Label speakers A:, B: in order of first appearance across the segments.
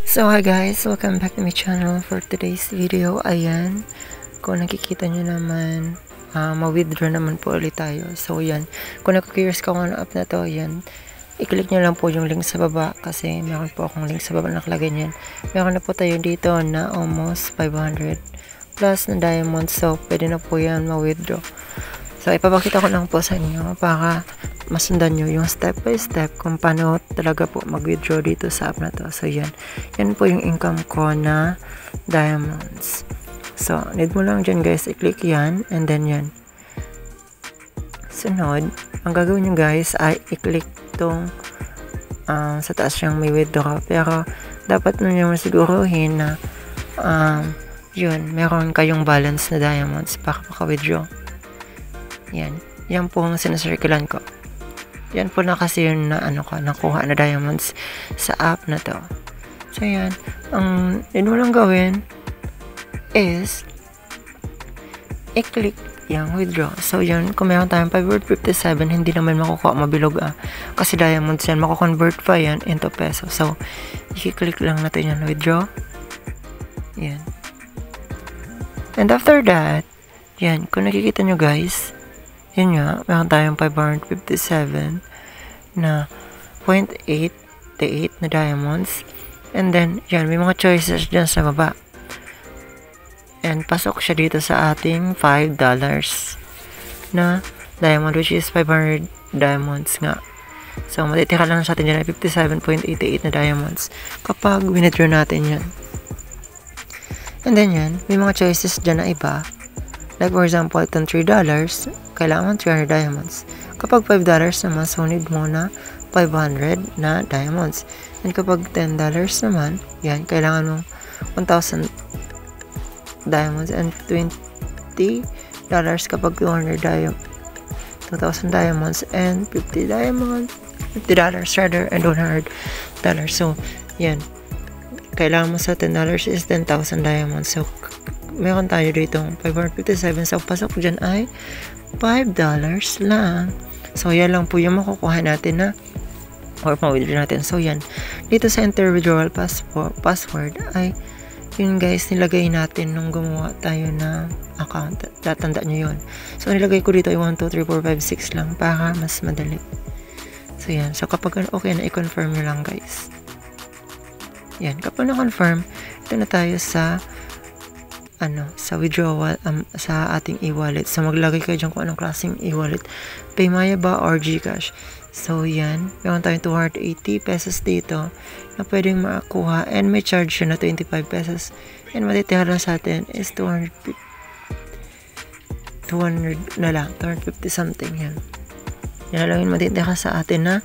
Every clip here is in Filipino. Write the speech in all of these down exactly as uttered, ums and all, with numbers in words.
A: So hi guys, welcome back to my channel. For today's video, ayan, kung nakikita nyo naman, uh, ma-withdraw naman po ulit tayo. So yan, kung naku-curious ka kung ano app na to, yan, i-click nyo lang po yung link sa baba kasi meron po akong link sa baba na nakalagay nyan. Meron na po tayo dito na almost five hundred plus na diamonds, so pwede na po yan ma-withdraw. So ipapakita ko lang po sa inyo para masundan nyo yung step by step kung paano talaga po mag-withdraw dito sa app na to. So yan, yan po yung income ko na diamonds. So need mo lang dyan guys, i-click yan and then yan. Sunod, ang gagawin nyo guys ay i-click tong uh, sa taas yung may withdraw, pero dapat nyo naman siguruhin na um, yun, meron kayong balance na diamonds para maka-withdraw. Yan, yan po ang sinasirkulan ko. Yan po na kasi yun na ano ka, nakuha na diamonds sa app na to. So yan, ang yun mo lang gawin is i-click yung withdraw. So yan, kung meron tayong five fifty-seven, hindi naman makukuha mabilog ah. Kasi diamonds yan, makukonvert pa yan into peso. So, i-click lang natin yan, withdraw. Yan. And after that, yan, kung nakikita nyo guys, yun nga, meron tayong five fifty-seven na zero point eight eight na diamonds. And then, yan, may mga choices dyan sa baba. And pasok siya dito sa ating five dollars na diamond, which is five hundred diamonds nga. So, matitira lang sa atin dyan na fifty-seven point eight eight na diamonds kapag withdraw natin yan. And then yan, may mga choices dyan na iba. Like for example, itong three dollars, kailangan three hundred diamonds. Kapag five dollars naman, so need mo na five hundred na diamonds. And kapag ten dollars naman, yan, kailangan mo one thousand diamonds. And twenty dollars kapag two hundred diamonds, two thousand diamonds. And fifty diamonds, fifty dollars rather, and one hundred dollars. So, yan, kailangan mo sa ten dollars is ten thousand diamonds. So, meron tayo dito five fifty-seven. So, pasok dyan ay five dollars lang. So, yan lang po yung makukuha natin na or ma-withdraw natin. So, yan. Dito sa enter withdrawal password ay yun guys, nilagay natin nung gumawa tayo na account. Tatanda nyo yun. So, nilagay ko dito ay one, two, three, four, five, six lang para mas madali. So, yan. So, kapag okay na, i-confirm nyo lang guys. Yan. Kapag na-confirm, ito na tayo sa ano, sa withdrawal um, sa ating e-wallet. So, maglagay kayo dyan kung anong klaseng e-wallet. Paymaya ba or GCash? So, yan. Meron tayong two hundred eighty pesos dito na pwedeng makakuha and may charge siya na twenty-five pesos. And matitira lang sa atin is two hundred na lang. two hundred fifty something yan. Yan lang yung matitira sa atin na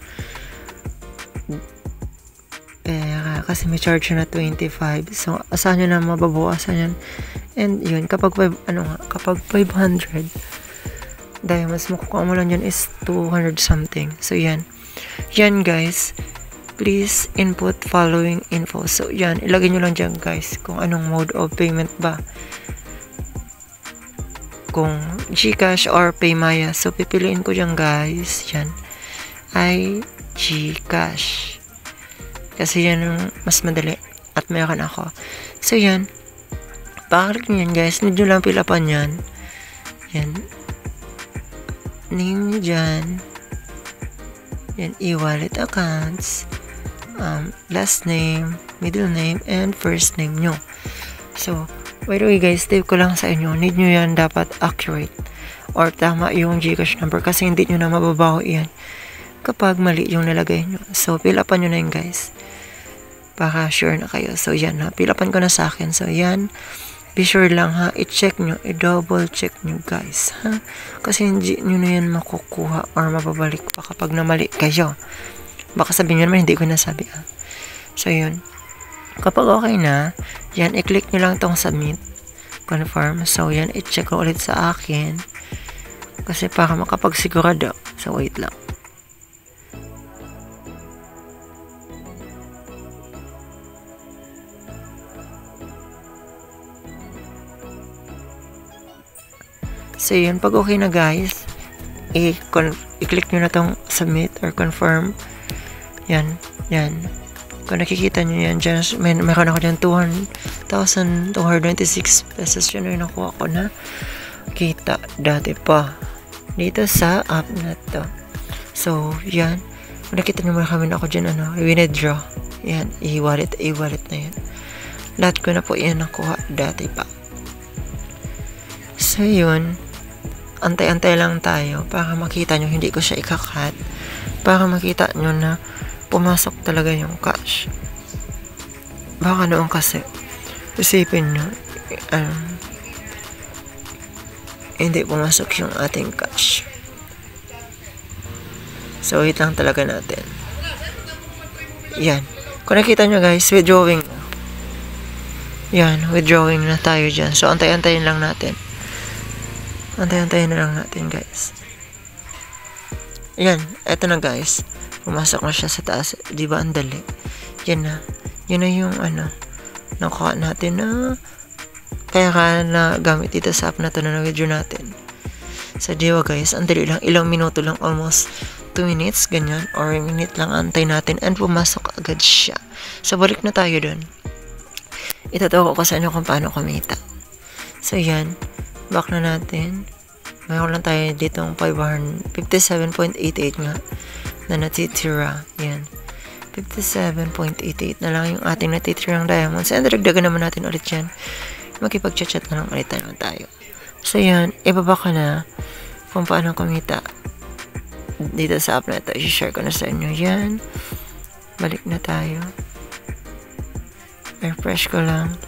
A: pera kasi may charge na twenty-five. So, asahan nyo na mababawasan yan. And yun, kapag five, ano nga, kapag five hundred diamonds, makukuha mo lang yan is two hundred something. So, yan. Yan, guys. Please input following info. So, yan. Ilagay nyo lang dyan, guys, kung anong mode of payment ba. Kung GCash or Paymaya. So, pipiliin ko dyan, guys. Yan. Ay GCash. Kasi yan yung mas madali. At meron ako. So, yan. Pakalik nyo yan, guys. Need nyo lang pilapan yan. Yan. Name nyo dyan. Yan. E-wallet accounts. Um, last name, middle name, and first name nyo. So, by the way, guys, tip ko lang sa inyo. Need nyo yan dapat accurate. Or tama yung GCash number. Kasi hindi nyo na mababaho yan kapag mali yung nalagay nyo. So, pilapan nyo na yun, guys. Para sure na kayo. So, yan ha. Pilapan ko na sa akin. So, yan. Be sure lang ha. I-check nyo. I-double check nyo, guys. Ha? Kasi hindi nyo na yan makukuha or mababalik pa kapag namali kayo. Baka sabihin nyo naman, hindi ko nasabi ha. So, yun. Kapag okay na, yan. I-click nyo lang tong submit. Confirm. So, yan. I-check ko ulit sa akin. Kasi para makapagsigurado. So, wait lang. So, yun. Pag okay na, guys, i-click nyo na tong submit or confirm. Yan. Yan. Kung nakikita nyo yan dyan, may, meron ako dyan two thousand two hundred ninety-six pesos. Yun yung nakuha ko na kita dati pa dito sa app na to. So, yan. Kung nakita nyo kami na ako dyan, ano, withdraw. Yan, i-wallet, i-wallet na yan. Lahat ko na po yan nakuha dati pa. So, yun. Antay-antay lang tayo para makita nyo, hindi ko siya ikakat. Para makita nyo na pumasok talaga yung cash. Baka noon kasi, isipin nyo, um, hindi pumasok yung ating cash. So, wait lang talaga natin. Yan. Kung nakita nyo guys, withdrawing. Yan, withdrawing na tayo dyan. So, antay-antayin lang natin. Antay-antayin na lang natin guys. Yan, eto na guys. Pumasok na siya sa taas. Diba ang dali? Yan na. Yan na yung ano, nakuha natin na kaya ka na gamit dito sa app na to na na-withdraw natin. So, diba guys, ang dali lang. Ilang minuto lang, almost two minutes, ganyan. Or a minute lang, antay natin. And pumasok agad siya. So, balik na tayo dun. Ituturo ko sa inyo kung paano kumita. So, yan. Back na natin. Mayroon lang tayo ditong fifty-seven point eight eight nga na natitira. Yan. fifty-seven point eight eight na lang yung ating natitirang diamonds. And dagdagan naman natin ulit yan. Makipag-chat-chat na lang ulit naman tayo. So, yan. Ibaba ka na kung paano kumita dito sa app na ito. I-share ko na sa inyo. Yan. Balik na tayo. Refresh ko lang.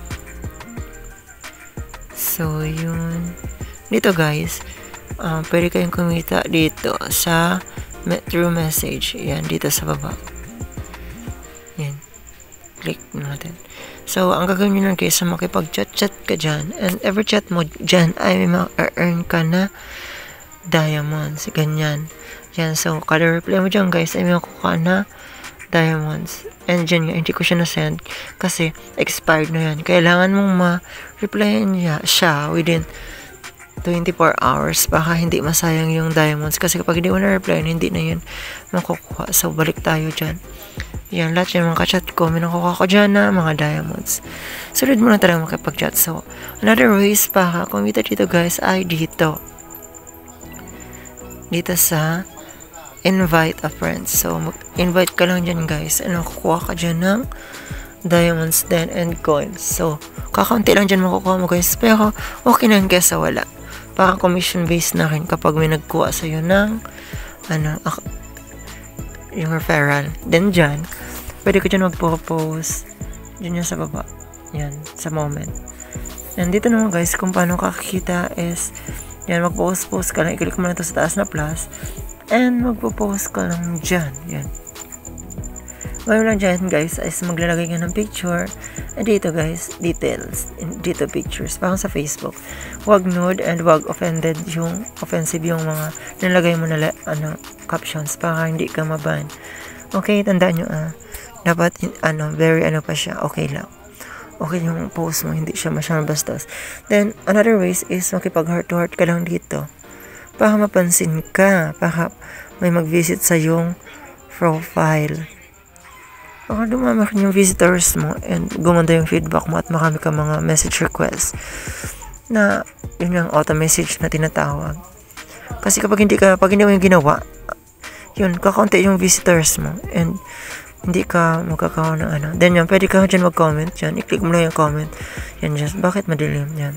A: So, yun. Dito guys, um, pwede kayong kumita dito sa through message. Yan, dito sa baba. Yan. Click natin. So, ang gagawin nyo lang guys, makipag-chat-chat ka dyan. And every chat mo dyan ay ma-earn ka na diamonds. Ganyan. Yan. So, kada reply mo dyan guys, ay makukuha na diamonds. And dyan nga, hindi ko siya na-send kasi expired na yan. Kailangan mong ma-replyan niya siya within twenty-four hours. Baka hindi masayang yung diamonds. Kasi kapag hindi mo na-replyan, hindi na yun makukuha. So, balik tayo dyan. Yan, lahat yung mga ka-chat ko, may nakukuha ko dyan na mga diamonds. Sunod mo na talaga makipag-chat. So, another ways para kumita dito guys ay dito. Dito sa invite a friend. So, invite ka lang dyan guys. And makukuha ka dyan ng diamonds then and coins. So, kakaunti lang dyan makukuha mo guys. Pero, okay na kesa wala. Para commission based na rin kapag may nagkuha sa'yo ng ano, yung referral. Then dyan, pwede ko dyan magpo-post. Dyan yan sa baba. Yan, sa moment. And dito naman guys, kung paano kakikita is, yan, mag-post-post ka lang. I-click mo na ito sa taas na plus. And magpo-post ka lang dyan. Yan. Ngayon lang dyan guys, is maglalagay ka ng picture. And dito guys, details. Dito pictures. Parang sa Facebook. Wag nude and wag offended yung offensive yung mga nilagay mo na ano, captions para hindi ka maban. Okay, tandaan nyo ah. Dapat, ano, very ano pa siya. Okay lang. Okay yung post mo, hindi siya masyadong bastos. Then, another ways is makipag heart to heart ka lang dito. Para mapansin ka. Para may mag-visit sa yung profile. Para dumami yung visitors mo and gumanda yung feedback mo at marami ka mga message requests na yun yung auto message na tinatawag. Kasi kapag hindi ka, pag hindi mo yung ginawa, yun, kakaunti yung visitors mo and hindi ka magkakaroon ng ano. Then yan, pwede ka dyan mag-comment dyan. I-click mo lang yung comment. Yan just, bakit madilim? Yan.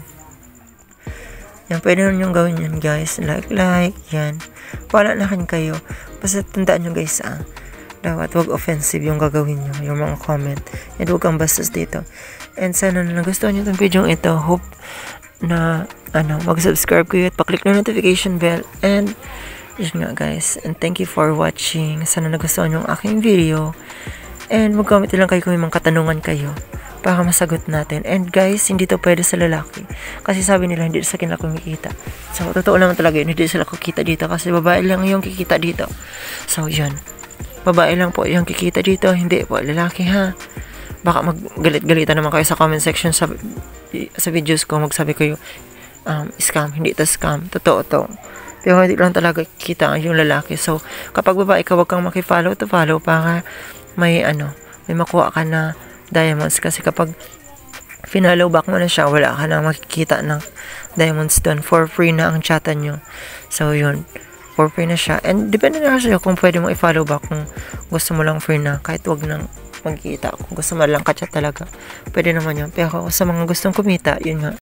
A: Yan, pwede nun yung gawin yan guys. Like, like, yan. Wala na rin kayo. Basta tandaan nyo guys ah. Dapat wag offensive yung gagawin nyo. Yung mga comment. And wag kang bastos dito. And sana na nagustuhan nyo itong video ito. Hope na ano, mag-subscribe kayo at pa-click na notification bell. And yun nga guys. And thank you for watching. Sana nagustuhan yung aking video. And mag-comment lang kayo kung may mga katanungan kayo para masagot natin. And guys, hindi to pwede sa lalaki. Kasi sabi nila, hindi sa kanila kumikita. So, totoo naman talaga yun. Hindi sila kukita dito kasi babae lang yung kikita dito. So, yun. Babae lang po yung kikita dito. Hindi po lalaki ha. Baka maggalit-galitan naman kayo sa comment section sa, sa videos ko. Magsabi kayo, um, scam. Hindi ito scam. Totoo to. Pero hindi lang talaga kikita yung lalaki. So, kapag babae ka, wag kang makifollow to follow para may ano, may makuha ka na diamonds. Kasi kapag finallow back mo na siya, wala ka na makikita ng diamonds doon. For free na ang chatan nyo. So, yun. For free na siya. And depende na sa'yo kung pwede mo i-follow back kung gusto mo lang free na. Kahit wag nang magkita. Kung gusto mo lang ka-chat talaga, pwede naman yun. Pero sa mga gustong kumita, yun nga.